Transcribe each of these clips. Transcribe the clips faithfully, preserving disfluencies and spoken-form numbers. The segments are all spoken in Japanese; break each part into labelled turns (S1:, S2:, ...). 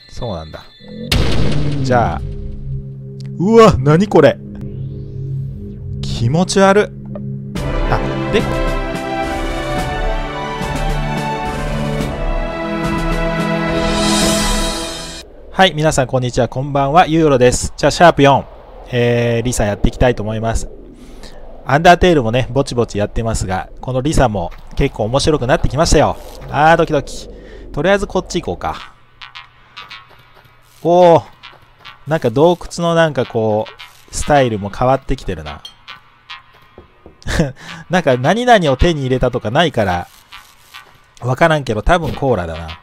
S1: そうなんだ。じゃあ、うわ、なにこれ。気持ち悪っ。あ、で、はい、皆さんこんにちは、こんばんは、ユーロです。じゃあ、シャープよん、えー、リサやっていきたいと思います。アンダーテールもね、ぼちぼちやってますが、このリサも結構面白くなってきましたよ。あー、ドキドキ。とりあえずこっち行こうか。おー、なんか洞窟のなんかこう、スタイルも変わってきてるな。なんか何々を手に入れたとかないから、わからんけど多分コーラだな。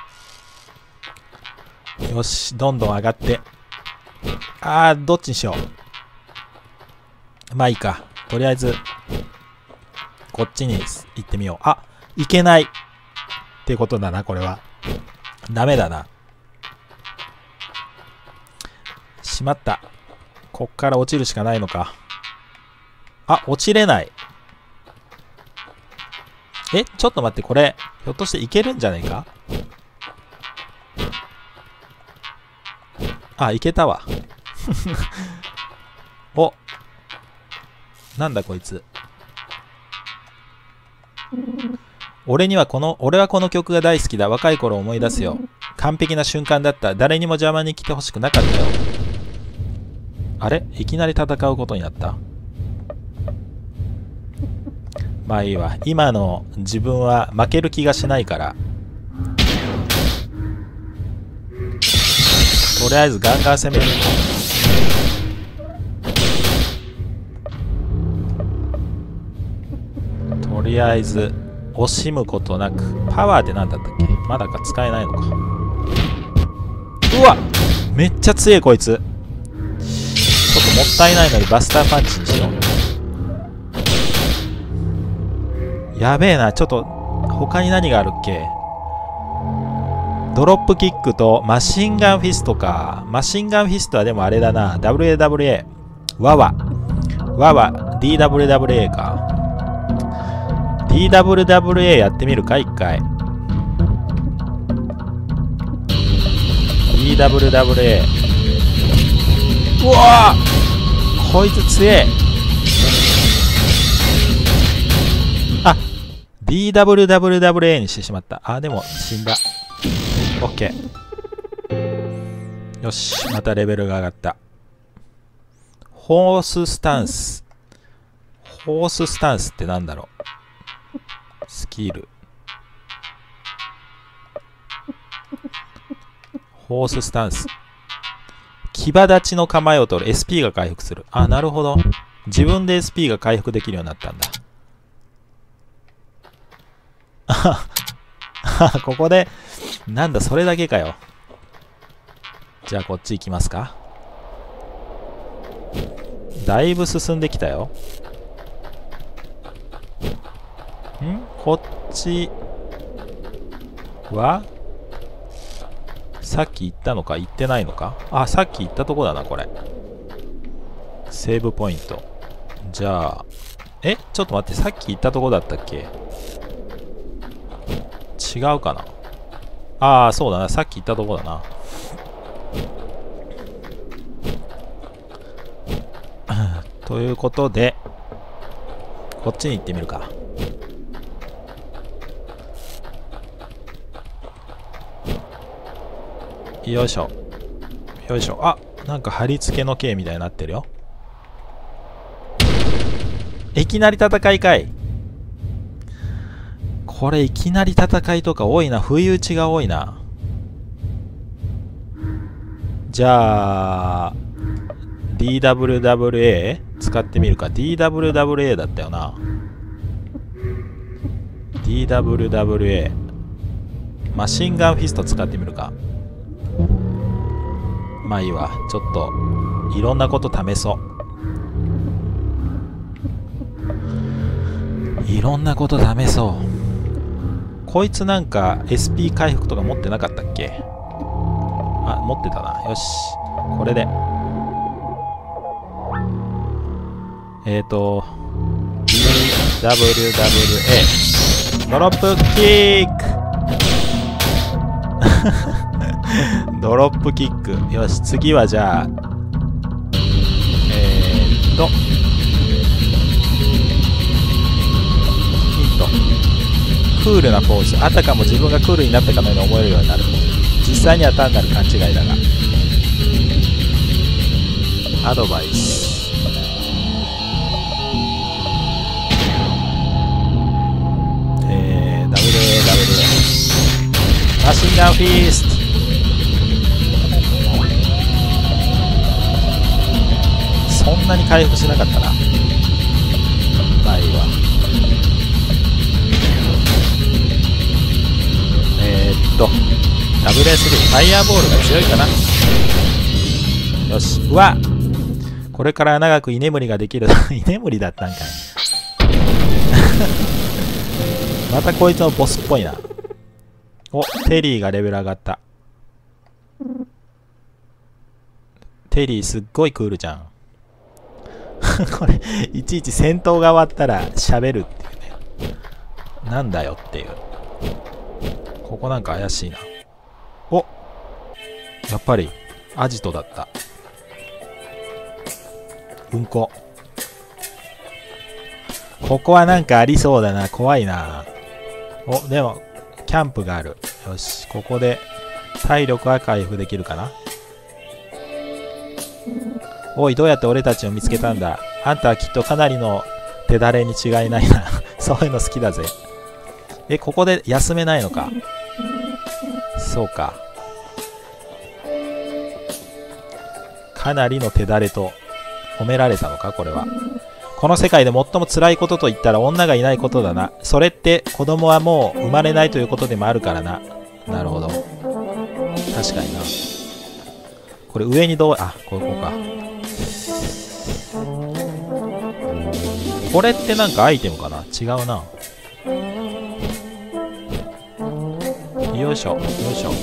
S1: よし、どんどん上がって。あー、どっちにしよう。まあいいか。とりあえず、こっちに行ってみよう。あ、行けない。ってことだな、これは。ダメだな。しまった。こっから落ちるしかないのか。あ、落ちれない。え、ちょっと待って、これ、ひょっとしていけるんじゃないか？あ、いけたわ。お、なんだこいつ。俺にはこの、俺はこの曲が大好きだ。若い頃を思い出すよ。完璧な瞬間だった。誰にも邪魔に来てほしくなかったよ。あれ？いきなり戦うことになった。まあいいわ。今の自分は負ける気がしないから。とりあえずガンガン攻める。とりあえず惜しむことなく。パワーって何だったっけ？まだか使えないのか。うわ！めっちゃ強いこいつ。ちょっともったいないのにバスターパンチにしよう。やべえな。ちょっと他に何があるっけ？ドロップキックとマシンガンフィストか。マシンガンフィストはでもあれだな。ダブリューダブリューエー。ワワ。ワワ。ディーダブリューダブリューエー か。ディーダブリューダブリューエー やってみるか、一回。ディーダブリューダブリューエー。うわぁ！こいつ強え。あ、ディーダブリューダブリューダブリューエー にしてしまった。あ、でも死んだ。オッケー。よし、またレベルが上がった。ホーススタンス。ホーススタンスってなんだろう。スキル。ホーススタンス。騎馬立ちの構えを取る。エスピー が回復する。あ、なるほど。自分で エスピー が回復できるようになったんだ。あは、ここで、なんだ、それだけかよ。じゃあ、こっち行きますか。だいぶ進んできたよ。ん？こっちはさっき行ったのか行ってないのか。あ、さっき行ったとこだな、これ。セーブポイント。じゃあ、え？ちょっと待って、さっき行ったとこだったっけ？違うかな。ああ、そうだな。さっき言ったとこだな。ということで、こっちに行ってみるか。よいしょ。よいしょ。あ、なんか貼り付けの刑みたいになってるよ。いきなり戦いかい。これいきなり戦いとか多いな。不意打ちが多いな。じゃあ ディーダブリューダブリューエー 使ってみるか。 ディーダブリューダブリューエー だったよな。 ディーダブリューダブリューエー マシンガンフィスト使ってみるか。まあいいわ。ちょっといろんなこと試そう。いろんなこと試そう。こいつなんか エスピー 回復とか持ってなかったっけ？あ、持ってたな。よし。これで。えっと、ディーダブリューダブリューエー。ドロップキックドロップキック。よし、次はじゃあ、えーっと、ヒント。クールなポーズ。あたかも自分がクールになったかのように思えるようになる。実際には単なる勘違いだが。アドバイス。えー、ダブル エー ダブル エー。マシンガンフィースト。そんなに回復しなかったな。まあいいわ。えー、っと ダブルエースリー ファイヤーボールが強いかな。よし。うわ、これから長く居眠りができる。居眠りだったんかい。またこいつのボスっぽいな。お、テリーがレベル上がった。テリーすっごいクールじゃん。これいちいち戦闘が終わったら喋るっていうね。なんだよっていう。ここなんか怪しいな。お、やっぱりアジトだった。うんこ。ここはなんかありそうだな。怖いな。お、でもキャンプがある。よし、ここで体力は回復できるかな。おい、どうやって俺たちを見つけたんだ。あんたはきっとかなりの手だれに違いないな。そういうの好きだぜ。え、ここで休めないのか。そうか。かなりの手だれと褒められたのか、これは。この世界で最も辛いことと言ったら女がいないことだな。それって子供はもう生まれないということでもあるからな。なるほど。確かにな。これ上にどう、あ、ここか。これってなんかアイテムかな。違うな。よいしょ、よいしょ。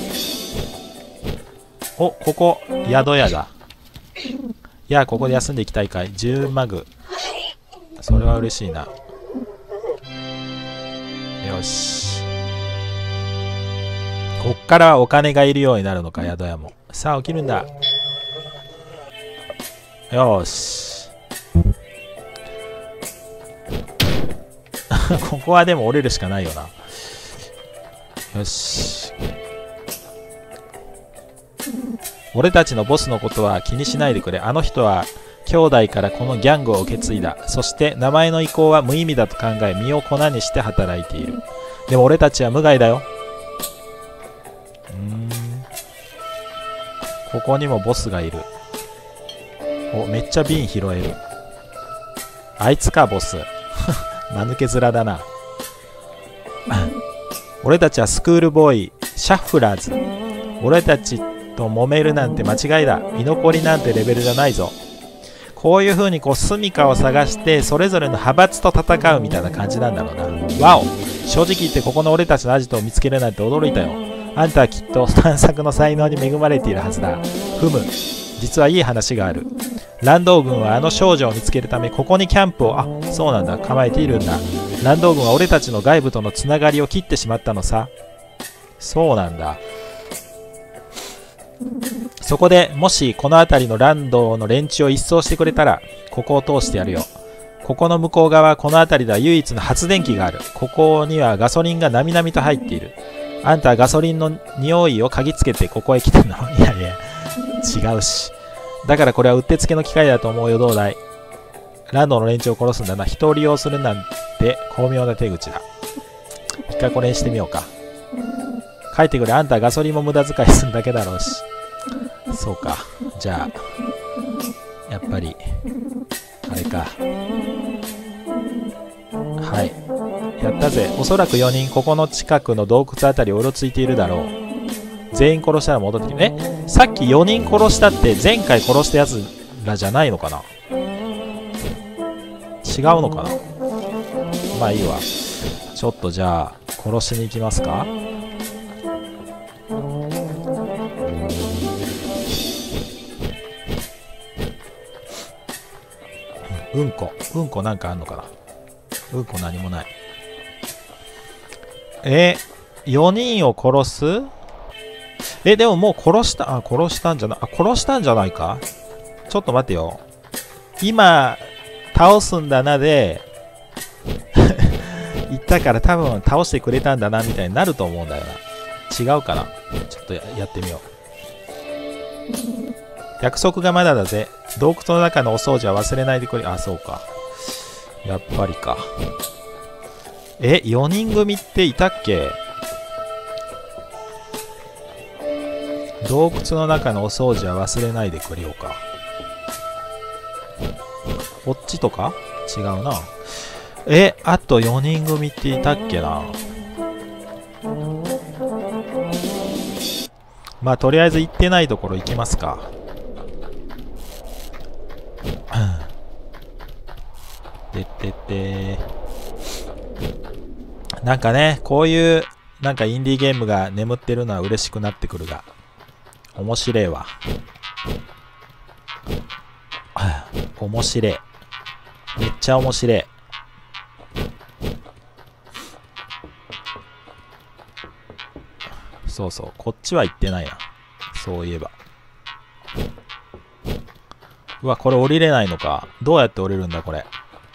S1: お、ここ、宿屋だ。いや、ここで休んでいきたいかい。じゅうマグ。それは嬉しいな。よし。こっからはお金がいるようになるのか、宿屋も。さあ、起きるんだ。よし。ここはでも降りるしかないよな。よし。俺たちのボスのことは気にしないでくれ。あの人は兄弟からこのギャングを受け継いだ。そして名前の移行は無意味だと考え、身を粉にして働いている。でも俺たちは無害だよ。うーん。ここにもボスがいる。お、めっちゃ瓶拾える。あいつか、ボス。間抜け面だな。俺たちはスクールボーイ、シャッフラーズ。俺たちと揉めるなんて間違いだ。居残りなんてレベルじゃないぞ。こういう風にこう住処を探してそれぞれの派閥と戦うみたいな感じなんだろうな。わお、正直言ってここの俺たちのアジトを見つけるなんて驚いたよ。あんたはきっと探索の才能に恵まれているはずだ。ふむ、実はいい話がある。ランドウ軍はあの少女を見つけるためここにキャンプを、あ、そうなんだ、構えているんだ。ランドウ軍は俺たちの外部とのつながりを切ってしまったのさ。そうなんだ。そこでもしこの辺りのランドの連中を一掃してくれたらここを通してやるよ。ここの向こう側、この辺りでは唯一の発電機がある。ここにはガソリンがなみなみと入っている。あんたはガソリンの匂いを嗅ぎつけてここへ来てんの？いやいや、違うし。だからこれはうってつけの機械だと思うよ、どうだい。ランドの連中を殺すんだな。人を利用するなんて巧妙な手口だ。一回これにしてみようか。帰ってくれ。あんたはガソリンも無駄遣いするだけだろうし。そうか。じゃあやっぱりあれか。はい、やったぜ。おそらくよにんここの近くの洞窟あたりをうろついているだろう。全員殺したら戻ってきて。え、さっきよにん殺したって前回殺したやつらじゃないのかな。違うのかな。まあいいわ。ちょっとじゃあ殺しに行きますか。うんこ。うんこなんかあんのかな。うんこ何もない。え、よにんを殺す？ え、でももう殺した、あ、殺したんじゃない、あ、殺したんじゃないか。ちょっと待ってよ。今、倒すんだなで、言ったから多分倒してくれたんだなみたいになると思うんだよな。違うかな。ちょっと や, やってみよう。約束がまだだぜ。洞窟の中のお掃除は忘れないでくれ。あ、そうか。やっぱりか。え、よにん組っていたっけ？洞窟の中のお掃除は忘れないでくれようか。こっちとか？違うな。え、あとよにん組っていたっけな。まあとりあえず行ってないところ行きますか。でってってなんかね、こういうなんかインディーゲームが眠ってるのは嬉しくなってくるが、面白いわ。面白い。めっちゃ面白い。そうそう、こっちは行ってないな。そういえば。うわ、これ降りれないのか。どうやって降りるんだこれ。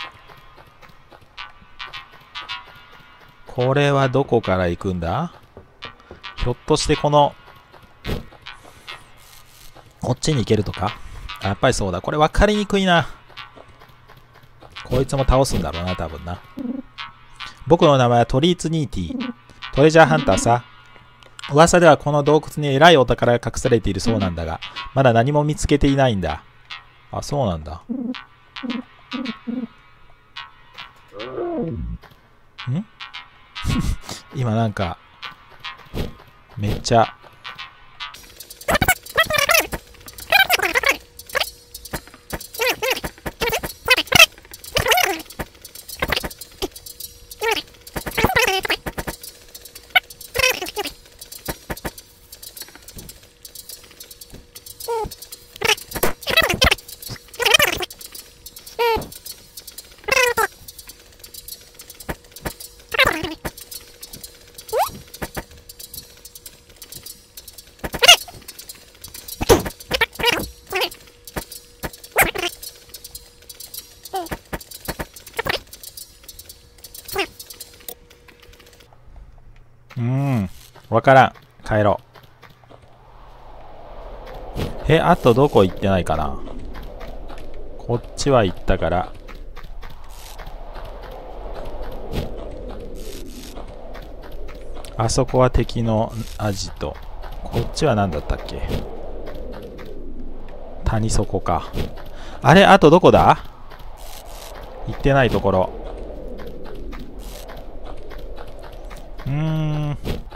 S1: これはどこから行くんだ？ひょっとしてこのこっちに行けるとか？あ、やっぱりそうだ。これ分かりにくいな。こいつも倒すんだろうな、多分な。僕の名前はトリーツニーティー。トレジャーハンターさ。噂ではこの洞窟に偉いお宝が隠されているそうなんだが、まだ何も見つけていないんだ。あ、そうなんだ。ん今なんか、めっちゃ、うーん、わからん。帰ろう。え、あとどこ行ってないかな。こっちは行ったから。あそこは敵のアジト。こっちは何だったっけ。谷底か。あれ、あとどこだ？行ってないところ。うーん。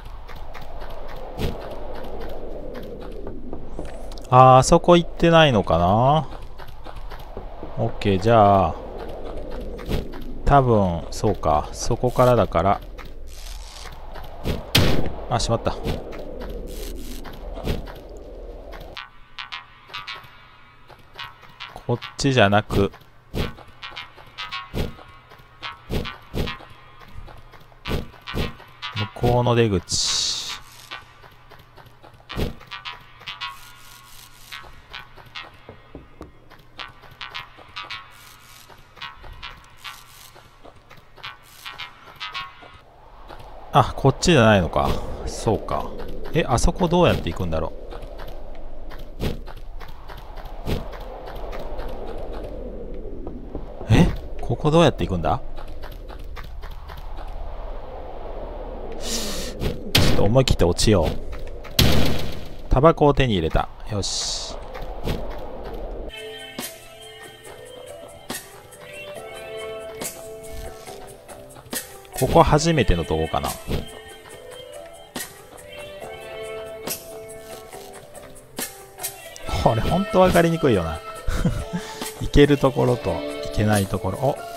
S1: あー、あそこ行ってないのかな。オッケー、じゃあ多分そうか、そこからだから。あ、しまった。こっちじゃなく、向こうの出口。あ、こっちじゃないのか。そうか。え、あそこどうやって行くんだろう。え、ここどうやって行くんだ。ちょっと思い切って落ちよう。タバコを手に入れた。よし。ここ初めてのとこかな。これほんと分かりにくいよな。行けるところと行けないところ。お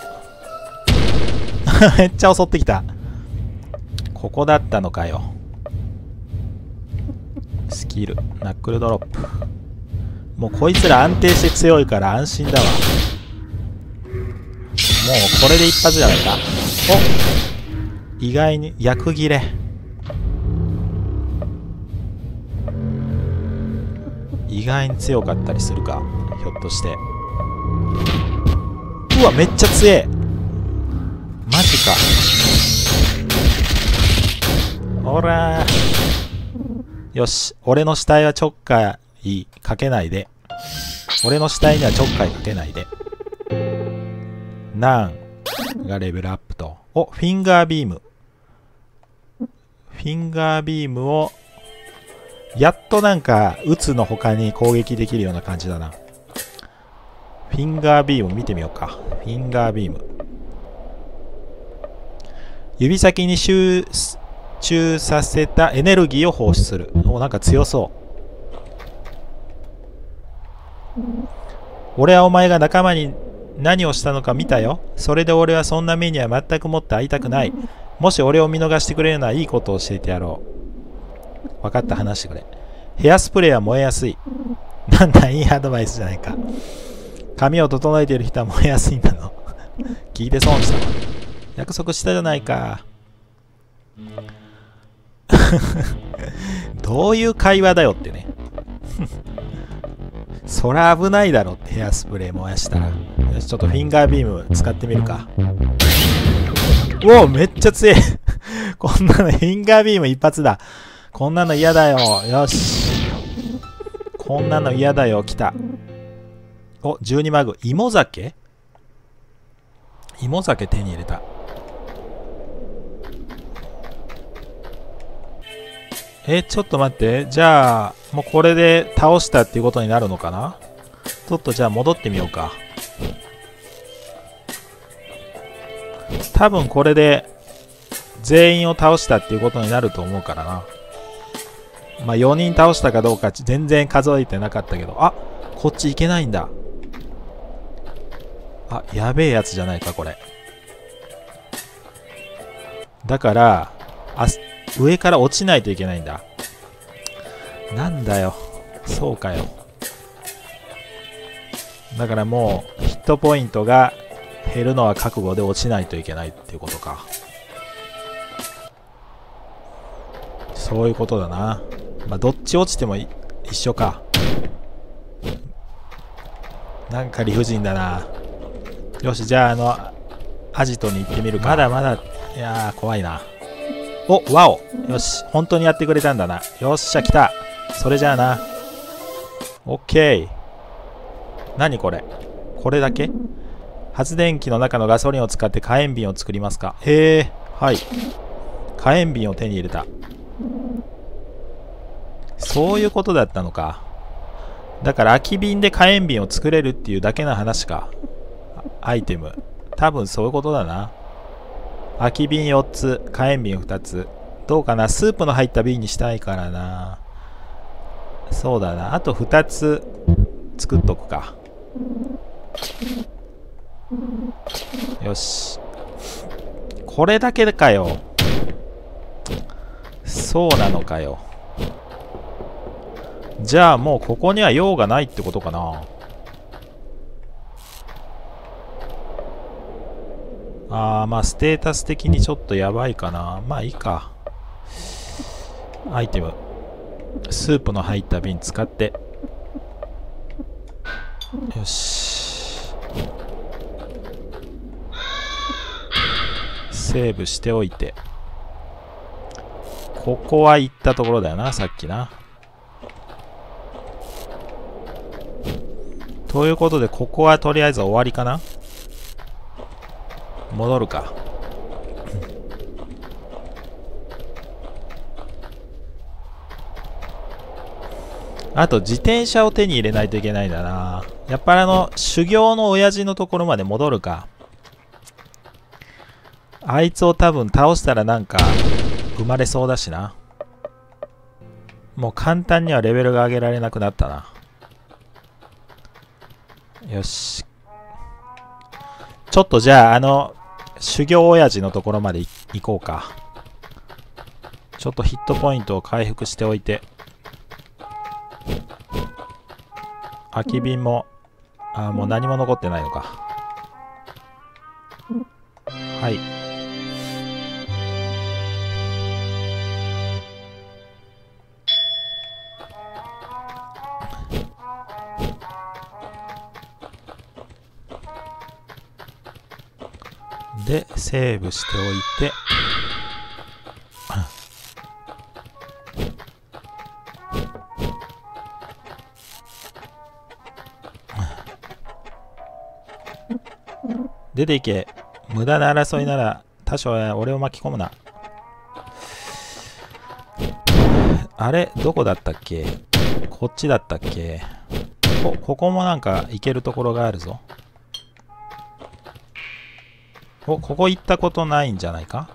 S1: めっちゃ襲ってきた。ここだったのかよ。スキルナックルドロップ。もうこいつら安定して強いから安心だわ。もうこれで一発じゃないか。お、意外に逆切れ。 意外に強かったりするか、ひょっとして。うわめっちゃ強え、マジか。ほらー、よし、俺の死体はちょっかいかけないで。俺の死体にはちょっかいかけないで。ナンがレベルアップと。お、フィンガービーム。フィンガービームを、やっとなんか、撃つの他に攻撃できるような感じだな。フィンガービーム見てみようか。フィンガービーム。指先に集中させたエネルギーを放出する。お、なんか強そう。俺はお前が仲間に何をしたのか見たよ。それで俺はそんな目には全くもって会いたくない。もし俺を見逃してくれるならいいことを教えてやろう。分かった、話してくれ。ヘアスプレーは燃えやすい。なんだ、いいアドバイスじゃないか。髪を整えている人は燃えやすいんだの。聞いて損したわ。約束したじゃないか。どういう会話だよってね。そら危ないだろってヘアスプレー燃やしたら。よし、ちょっとフィンガービーム使ってみるか。おお、めっちゃ強い。こんなのフィンガービーム一発だ。こんなの嫌だよ。よし。こんなの嫌だよ。来た。お、じゅうにマグ。芋酒芋酒手に入れた。え、ちょっと待って。じゃあ、もうこれで倒したっていうことになるのかな？ちょっとじゃあ戻ってみようか。多分これで全員を倒したっていうことになると思うからな。まあよにん倒したかどうか全然数えてなかったけど。あ、こっち行けないんだ。あ、やべえやつじゃないか、これ。だから、あ、上から落ちないといけないんだ。なんだよ。そうかよ。だからもう、ヒットポイントが減るのは覚悟で落ちないといけないっていうことか。そういうことだな。まあ、どっち落ちても一緒か。なんか理不尽だな。よし、じゃあ、あの、アジトに行ってみるか。まだまだ、いやー、怖いな。お、ワオ。よし、本当にやってくれたんだな。よっしゃ、来た。それじゃあな。オッケー。何これ？これだけ？発電機の中のガソリンを使って火炎瓶を作りますか？へえ、はい。火炎瓶を手に入れた。そういうことだったのか。だから空き瓶で火炎瓶を作れるっていうだけの話か。アイテム。多分そういうことだな。空き瓶よっつ、火炎瓶ふたつ。どうかな？スープの入った瓶にしたいからな。そうだな。あとふたつ作っとくか。よし。これだけかよ。そうなのかよ。じゃあもうここには用がないってことかな。あー、まあステータス的にちょっとやばいかな。まあいいか。アイテム。スープの入った瓶使って。よし。セーブしておいて。ここは行ったところだよな、さっきな。ということで、ここはとりあえず終わりかな。戻るか。あと自転車を手に入れないといけないんだな。やっぱりあの修行の親父のところまで戻るか。あいつを多分倒したらなんか生まれそうだしな。もう簡単にはレベルが上げられなくなったな。よし。ちょっとじゃああの修行親父のところまで行こうか。ちょっとヒットポイントを回復しておいて。空き瓶も、あ、もう何も残ってないのか。はい。 でセーブしておいて、出ていけ。無駄な争いなら多少や俺を巻き込むな。あれどこだったっけ？こっちだったっけ？こ, ここもなんか行けるところがあるぞ。お、ここ行ったことないんじゃないか？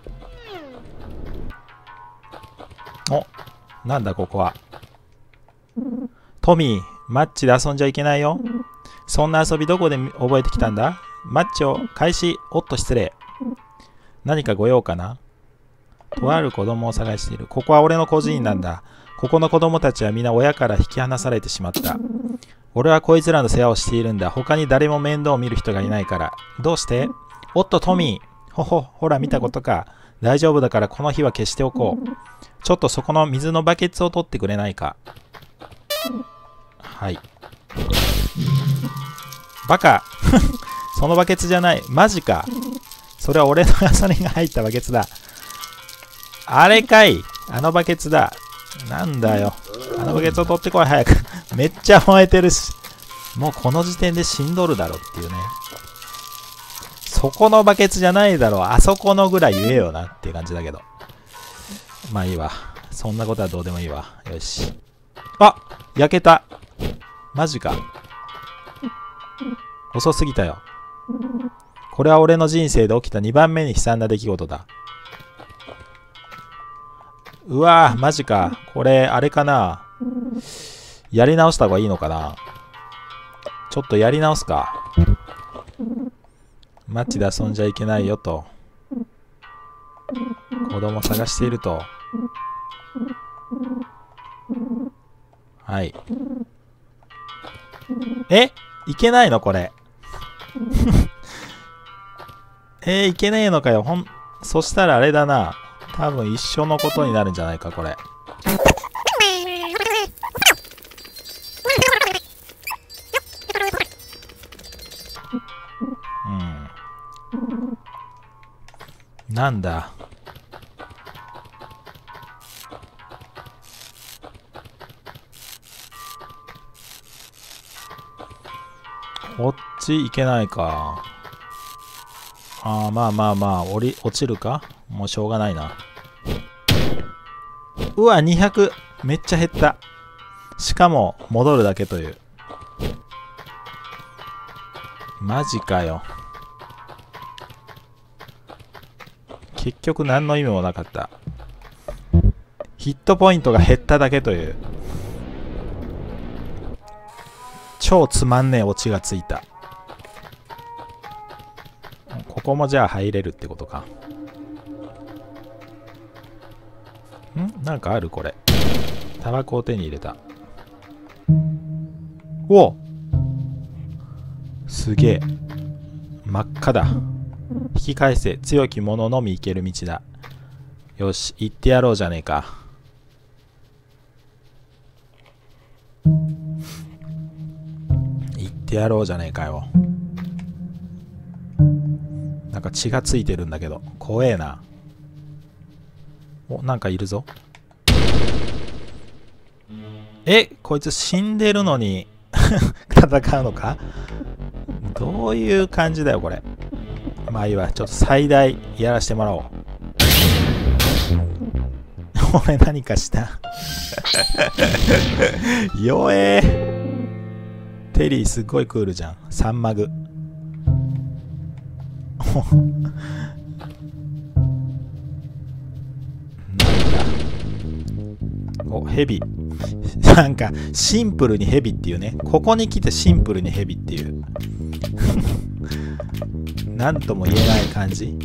S1: お、なんだここは。トミー、マッチで遊んじゃいけないよ。そんな遊びどこで覚えてきたんだ？マッチを開始。おっと失礼。何かご用かな？とある子供を探している。ここは俺の孤児院なんだ。ここの子供たちは皆親から引き離されてしまった。俺はこいつらの世話をしているんだ。他に誰も面倒を見る人がいないから。どうして？おっとトミー。ほほ、ほら見たことか。大丈夫だからこの日は消しておこう。ちょっとそこの水のバケツを取ってくれないか。はい。バカそのバケツじゃない。マジか。それは俺のガソリンが入ったバケツだ。あれかい。あのバケツだ。なんだよ。あのバケツを取ってこい、早く。めっちゃ燃えてるし。もうこの時点で死んどるだろっていうね。そこのバケツじゃないだろう。あそこのぐらい言えよなっていう感じだけど。まあいいわ。そんなことはどうでもいいわ。よし。あ、焼けた。マジか。遅すぎたよ。これは俺の人生で起きたにばんめに悲惨な出来事だ。うわぁ、マジか。これ、あれかな。やり直した方がいいのかな。ちょっとやり直すか。マッチで遊んじゃいけないよと。子供探していると。はい。え？いけないのこれ。えー、いけねえのかよ。ほん、そしたらあれだな。多分一緒のことになるんじゃないか、これ。うん。なんだ。こっち行けないか。ああ、まあまあまあ、降り、落ちるか？もうしょうがないな。うわ、にひゃく。めっちゃ減った。しかも、戻るだけという。マジかよ。結局何の意味もなかった。ヒットポイントが減っただけという。超つまんねえオチがついた。ここもじゃあ入れるってことか。ん？なんかあるこれ。タバコを手に入れた。お！すげえ。真っ赤だ。引き返せ。強き者のみ行ける道だ。よし、行ってやろうじゃねえか。行ってやろうじゃねえかよ。なんか血がついてるんだけど怖えな。お、なんかいるぞ。え、こいつ死んでるのに戦うのか？どういう感じだよこれ。まあいいわ、ちょっと最大やらしてもらおう。俺何かした弱えー。テリーすっごいクールじゃん。サンマグお、ヘビ。なんかシンプルにヘビっていうね。ここに来てシンプルにヘビっていうなんとも言えない感じ。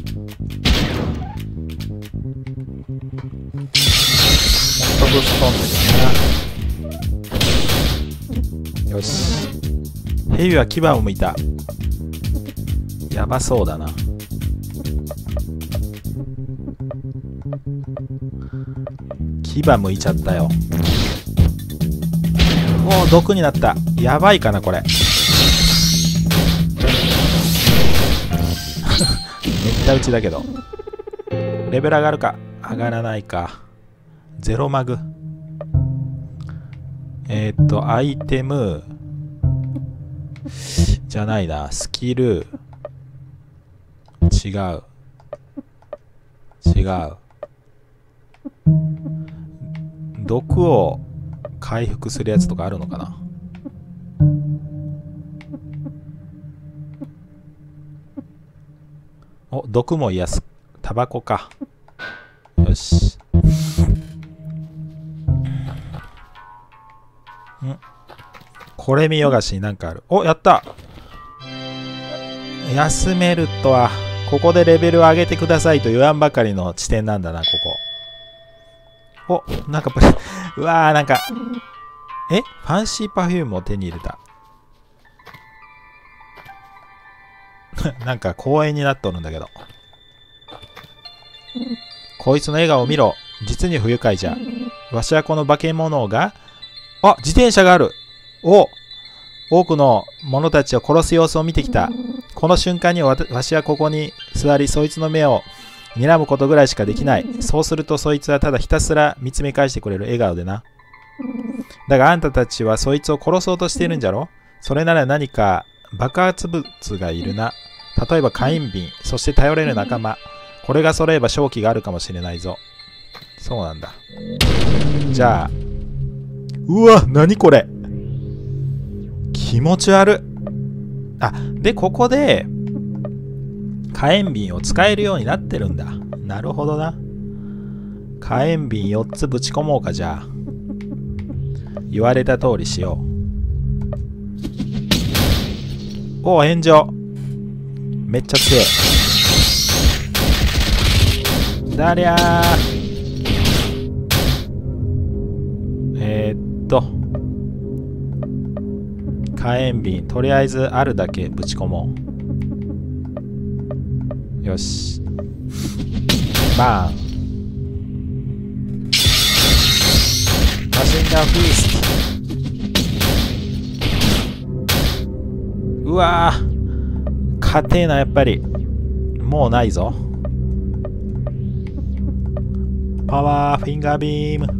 S1: オクトブストンネルだな。よし。ヘビは牙を剥いた。やばそうだな。牙剥いちゃったよ。おお、毒になった。やばいかなこれった打ちだけど。レベル上がるか上がらないか。ゼロマグ。えー、っと、アイテム。じゃないな。スキル。違う。違う。毒を回復するやつとかあるのかな。お、毒も癒す。タバコか。よし。んこれ見よがしになんかある。お、やった。休めるとは、ここでレベルを上げてくださいと言わんばかりの地点なんだな、ここ。お、なんかこれ、うわー、なんか、えファンシーパフュームを手に入れた。なんか公園になっとるんだけど。こいつの笑顔を見ろ。実に不愉快じゃ。わしはこの化け物が、あ、自転車がある。お、多くの者たちを殺す様子を見てきた。この瞬間にわわしはここに座り、そいつの目を睨むことぐらいしかできない。そうするとそいつはただひたすら見つめ返してくれる笑顔でな。だがあんたたちはそいつを殺そうとしているんじゃろ。それなら何か爆発物がいるな。例えば火炎瓶、そして頼れる仲間。これが揃えば勝機があるかもしれないぞ。そうなんだ。じゃあ、うわ、何これ。気持ち悪っ。あ、で、ここで、火炎瓶を使えるようになってるんだ。なるほどな。火炎瓶よっつぶち込もうか、じゃあ。言われた通りしよう。お、炎上。めっちゃ強い。だりゃー。えー、っと。火炎瓶、とりあえずあるだけぶち込もう。よし。バーン。マシンガンフィースト。うわー。硬えな、やっぱり。もうないぞ。パワーフィンガービーム。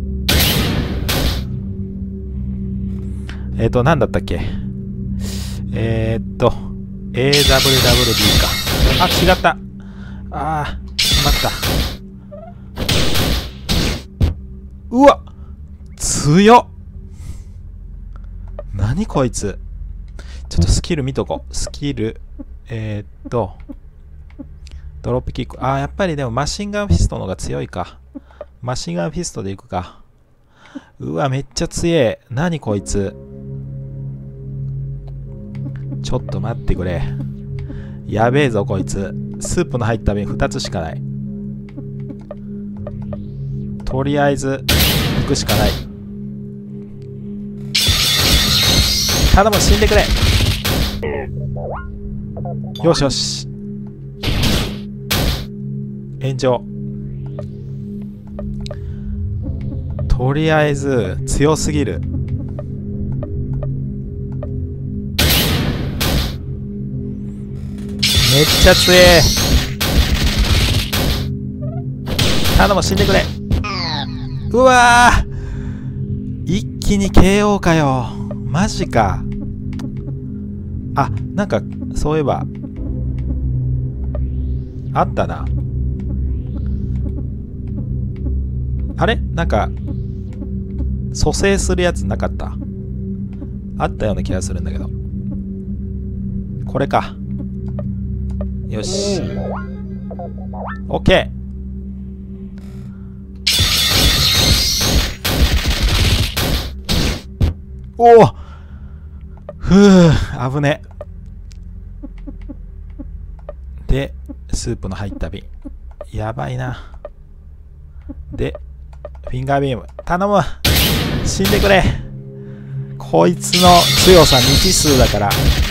S1: えっと、なんだったっけ。えー、っと、エーダブリューダブリュービー か。あ、違った。あー、しまった。うわ強っ。何こいつ。ちょっとスキル見とこう。スキル。えー、っと、ドロップキック。あー、やっぱりでもマシンガンフィストの方が強いか。マシンガンフィストでいくか。うわ、めっちゃ強え。何こいつ。ちょっと待ってくれ。やべえぞこいつ。スープの入った瓶ふたつしかない。とりあえず行くしかない。頼む、死んでくれ。よしよし。炎上。とりあえず強すぎる。めっちゃ強え。頼む、死んでくれ。うわー、一気に ケーオー かよ。マジか。あ、なんかそういえばあったな。あれ、なんか蘇生するやつなかった？あったような気がするんだけど。これか。よし。オッケー。おお、ふう、危ね。で、スープの入った瓶。やばいな。で、フィンガービーム。頼む。死んでくれ。こいつの強さ未知数だから。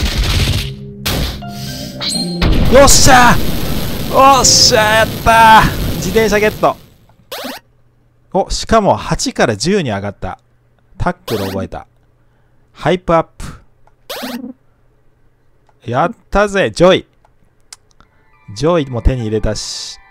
S1: よっしゃー、おっしゃー、やったー。自転車ゲット。お、しかもはちからじゅうに上がった。タックル覚えた。ハイプアップ。やったぜ、ジョイ。 上位も手に入れたし。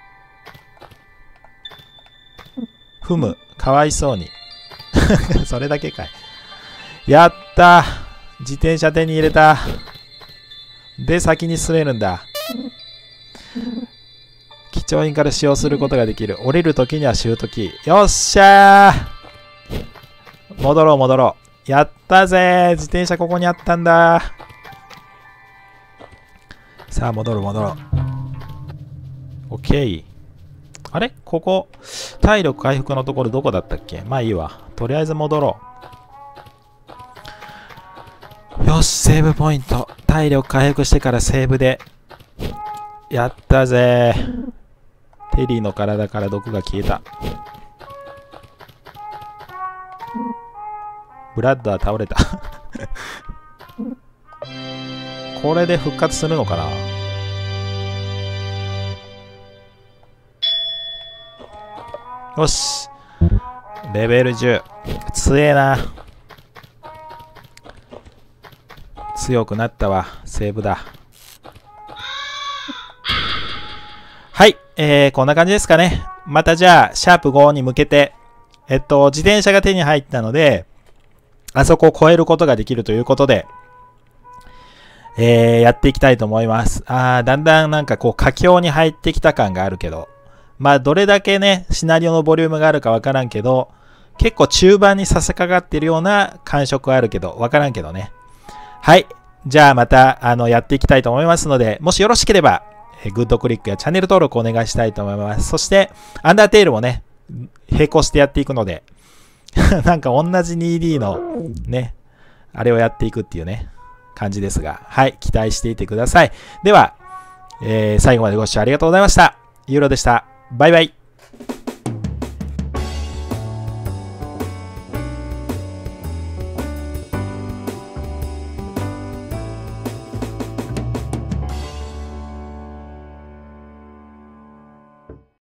S1: ふむ。かわいそうに。それだけかい。やったー。自転車手に入れた。で、先に進めるんだ。貴重品から使用することができる。降りるときにはシュートキー。よっしゃー。戻ろう戻ろう。やったぜー。自転車ここにあったんだ。さあ戻ろう戻ろう。オッケー。あれここ、体力回復のところどこだったっけ？まあいいわ。とりあえず戻ろう。よし、セーブポイント。体力回復してからセーブで。やったぜー。テリーの体から毒が消えた。ブラッドは倒れた。これで復活するのかな？よし。レベルじゅう。強えな。強くなったわ。セーブだ。はい。えー、こんな感じですかね。またじゃあ、シャープごに向けて、えっと、自転車が手に入ったので、あそこを超えることができるということで、えー、やっていきたいと思います。あー、だんだんなんかこう、佳境に入ってきた感があるけど、まあ、どれだけね、シナリオのボリュームがあるかわからんけど、結構中盤に差し掛かってるような感触はあるけど、わからんけどね。はい。じゃあまた、あの、やっていきたいと思いますので、もしよろしければ、えグッドクリックやチャンネル登録お願いしたいと思います。そして、アンダーテールもね、並行してやっていくので、なんか同じ ツーディー のね、あれをやっていくっていうね、感じですが、はい。期待していてください。では、えー、最後までご視聴ありがとうございました。ユーロでした。バイバイ。